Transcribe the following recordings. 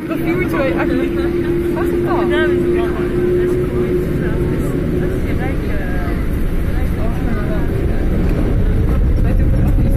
Profieltje waar je eigenlijk... Wat is het dan? Ja, dat is wel. Dat is cool. Dat is je rijk. Wij doen het ook niet.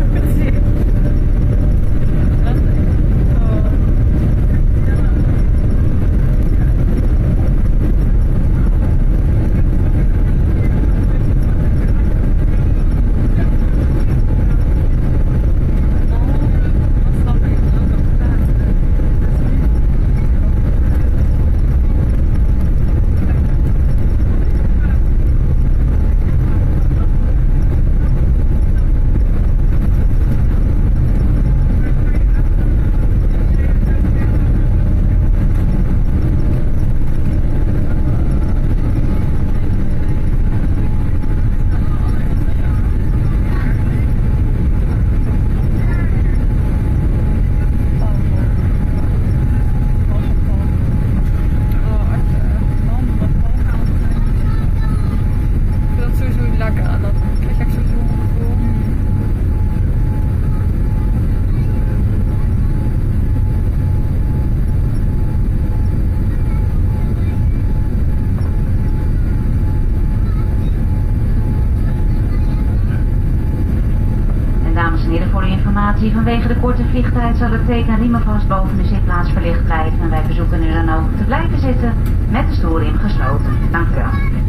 Vanwege de korte vliegtijd zal het teken riemenvast boven de zitplaats verlicht blijven en wij verzoeken u dan ook te blijven zitten met de stoelriem gesloten. Dank u wel.